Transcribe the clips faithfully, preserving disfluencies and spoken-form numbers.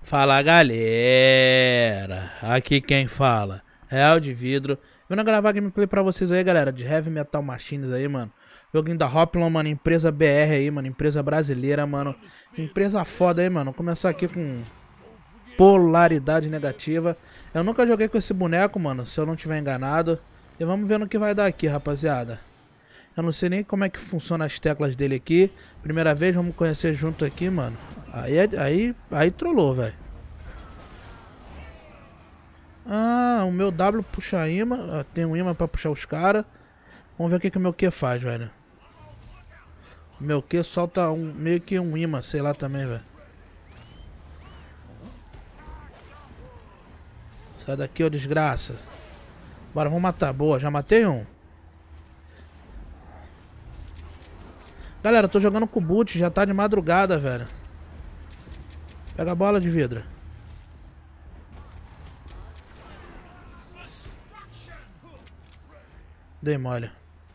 Fala galera, aqui quem fala Real de Vidro. Vendo gravar gameplay pra vocês aí, galera, de Heavy Metal Machines aí, mano. Joguinho da Hoplon, mano, empresa B R aí, mano, empresa brasileira, mano. Empresa foda aí, mano. Vou começar aqui com polaridade negativa. Eu nunca joguei com esse boneco, mano, se eu não tiver enganado. E vamos ver no que vai dar aqui, rapaziada. Eu não sei nem como é que funciona as teclas dele aqui. Primeira vez, vamos conhecer junto aqui, mano. Aí, aí, aí trollou, velho. Ah, o meu W puxa imã. Tem um imã pra puxar os caras. Vamos ver o que, que o meu Q faz, velho. O meu Q solta um, meio que um imã, sei lá também, velho. Sai daqui, ô desgraça. Bora, vamos matar. Boa, já matei um. Galera, eu tô jogando com o boot, já tá de madrugada, velho. Pega a bola de vidro. Dei mole.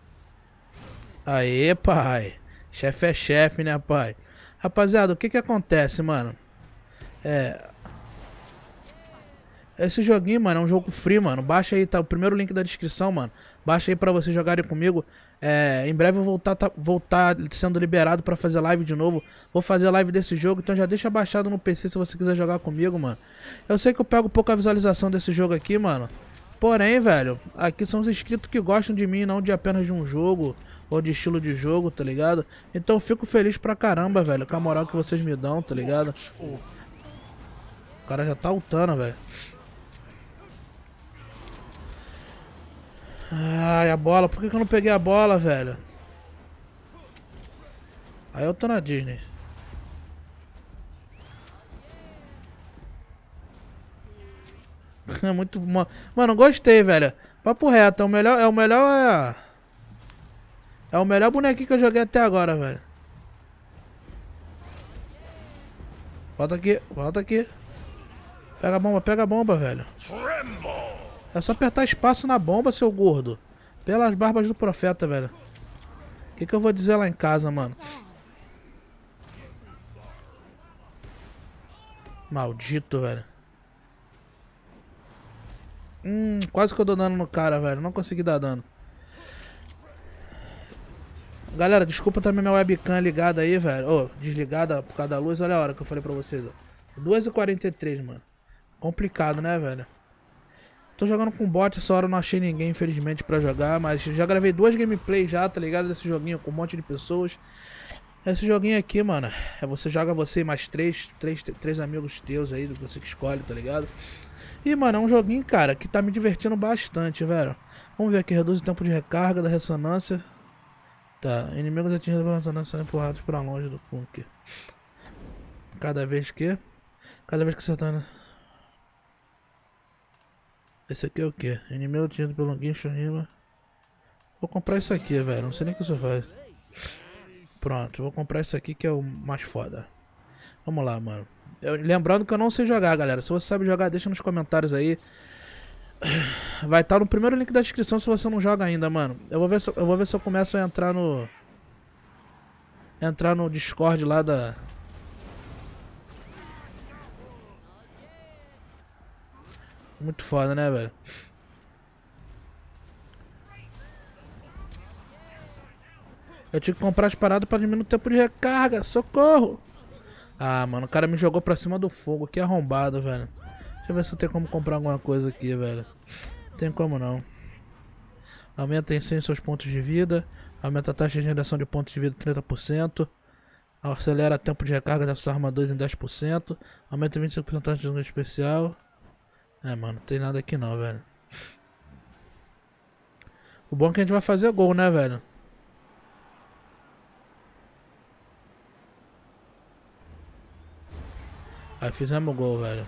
Aê, pai. Chefe é chefe, né, pai? Rapaziada, o que que acontece, mano? É... Esse joguinho, mano, é um jogo free, mano. Baixa aí, tá o primeiro link da descrição, mano. Baixa aí pra vocês jogarem comigo. É... Em breve eu vou voltar, tá, voltar sendo liberado pra fazer live de novo. Vou fazer live desse jogo, então já deixa baixado no P C se você quiser jogar comigo, mano. Eu sei que eu pego pouca visualização desse jogo aqui, mano. Porém, velho, aqui são os inscritos que gostam de mim, não de apenas de um jogo ou de estilo de jogo, tá ligado? Então eu fico feliz pra caramba, velho, com a moral que vocês me dão, tá ligado? O cara já tá ultando, velho. Ai, a bola, por que que eu não peguei a bola, velho? Aí eu tô na Disney. É muito... Mano, gostei, velho. Papo reto, é o melhor... É o melhor... É... É o melhor bonequinho que eu joguei até agora, velho. Volta aqui, volta aqui. Pega a bomba, pega a bomba, velho. É só apertar espaço na bomba, seu gordo. Pelas barbas do profeta, velho. O que que eu vou dizer lá em casa, mano? Maldito, velho. Hum, quase que eu dou dano no cara, velho. Não consegui dar dano. Galera, desculpa também minha webcam ligada aí, velho. Ô, oh, desligada por causa da luz. Olha a hora que eu falei pra vocês, ó. duas e quarenta e três, mano. Complicado, né, velho? Tô jogando com bot, essa hora eu não achei ninguém, infelizmente, pra jogar. Mas já gravei duas gameplays já, tá ligado? Desse joguinho com um monte de pessoas. Esse joguinho aqui, mano, é você joga você e mais três, três, três amigos teus aí, você que escolhe, tá ligado? E, mano, é um joguinho, cara, que tá me divertindo bastante, velho. Vamos ver aqui, reduz o tempo de recarga da ressonância. Tá, inimigos atingidos pela ressonância são empurrados pra longe do bunker. Cada vez que... Cada vez que você tá... Esse aqui é o que? Inimigo atingido pelo guincho rima. Vou comprar isso aqui, velho, não sei nem o que isso faz. Pronto, vou comprar isso aqui que é o mais foda. Vamos lá, mano. Eu, lembrando que eu não sei jogar, galera. Se você sabe jogar, deixa nos comentários aí. Vai estar no primeiro link da descrição se você não joga ainda, mano. Eu vou ver se eu, vou ver se eu começo a entrar no... Entrar no Discord lá da... Muito foda, né, velho? Eu tinha que comprar as paradas pra diminuir o tempo de recarga. Socorro! Ah, mano, o cara me jogou pra cima do fogo. Que arrombado, velho. Deixa eu ver se eu tenho como comprar alguma coisa aqui, velho. Não tem como não. Aumenta em cem seus pontos de vida. Aumenta a taxa de regeneração de pontos de vida em trinta por cento. Acelera o tempo de recarga da sua arma dois em dez por cento. Aumenta vinte e cinco por cento a taxa de dano especial. É, mano, não tem nada aqui não, velho. O bom é que a gente vai fazer gol, né, velho? Aí fizemos gol, velho.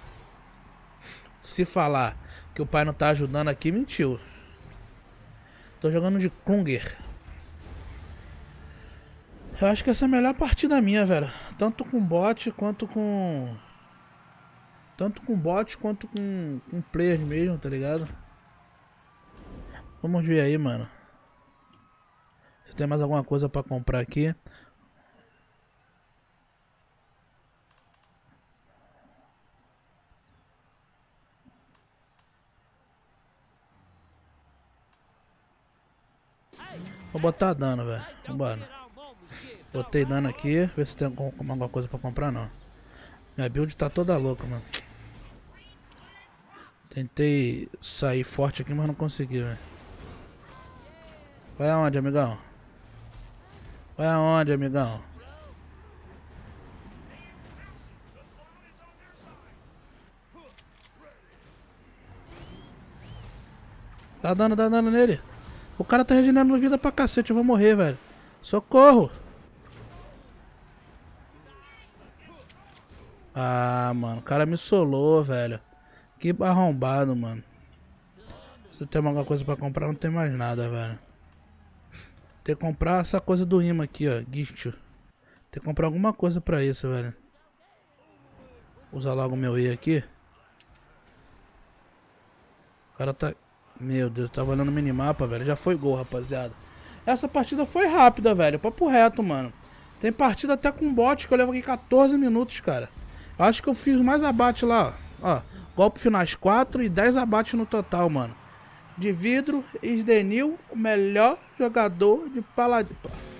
Se falar que o pai não tá ajudando aqui, mentiu. Tô jogando de Krunger. Eu acho que essa é a melhor partida minha, velho. Tanto com bot quanto com... Tanto com bot quanto com, com players mesmo, tá ligado? Vamos ver aí, mano. Se tem mais alguma coisa pra comprar aqui. Vou botar dano, velho. Vambora. Botei dano aqui. Ver se tem alguma coisa pra comprar, não. Minha build tá toda louca, mano. Tentei sair forte aqui, mas não consegui, velho. Vai aonde, amigão? Vai aonde, amigão? Dá dano, dá dano nele. O cara tá regenerando vida pra cacete, eu vou morrer, velho. Socorro! Ah, mano, o cara me solou, velho. Que arrombado, mano. Se tem alguma coisa pra comprar, não tem mais nada, velho. Tem que comprar essa coisa do imã aqui, ó. Gift. Tem que comprar alguma coisa pra isso, velho. Usar logo o meu E aqui. O cara tá... Meu Deus, tava olhando o minimapa, velho. Já foi gol, rapaziada. Essa partida foi rápida, velho. Papo reto, mano. Tem partida até com bot que eu levo aqui quatorze minutos, cara. Eu acho que eu fiz mais abate lá, ó. Ó, golpe finais quatro e dez abates no total, mano. De vidro, Isdenil, o melhor jogador de paladins.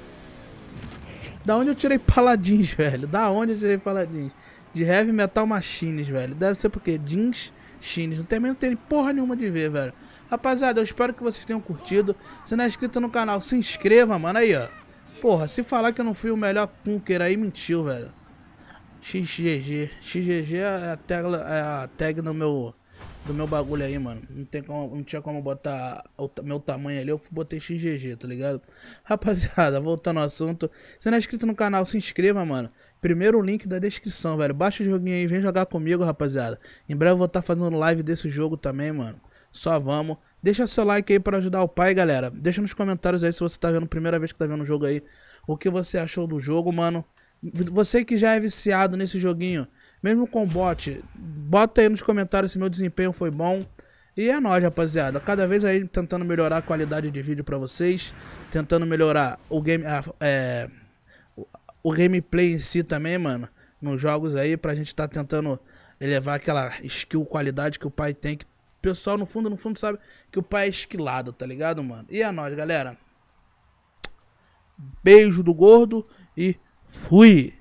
Da onde eu tirei paladins, velho? Da onde eu tirei paladins? De Heavy Metal Machines, velho. Deve ser porque Jeans, Chines. Não tem, não tem porra nenhuma de ver, velho. Rapaziada, eu espero que vocês tenham curtido. Se não é inscrito no canal, se inscreva, mano. Aí, ó. Porra, se falar que eu não fui o melhor Punker aí, mentiu, velho. X G G. X G G é a tag, é a tag no meu, do meu bagulho aí, mano. Não, tem como, não tinha como botar o meu tamanho ali, eu botei X G G, tá ligado? Rapaziada, voltando ao assunto. Se não é inscrito no canal, se inscreva, mano. Primeiro link da descrição, velho. Baixa o joguinho aí, vem jogar comigo, rapaziada. Em breve eu vou estar fazendo live desse jogo também, mano. Só vamos. Deixa seu like aí pra ajudar o pai, galera. Deixa nos comentários aí se você tá vendo a primeira vez que tá vendo o jogo aí. O que você achou do jogo, mano. Você que já é viciado nesse joguinho, mesmo com bot, bota aí nos comentários se meu desempenho foi bom. E é nóis, rapaziada. Cada vez aí tentando melhorar a qualidade de vídeo pra vocês. Tentando melhorar o game... É, o gameplay em si também, mano. Nos jogos aí, pra gente tá tentando elevar aquela skill, qualidade que o pai tem. Que o pessoal no fundo, no fundo sabe que o pai é esquilado, tá ligado, mano? E é nóis, galera. Beijo do gordo e fui!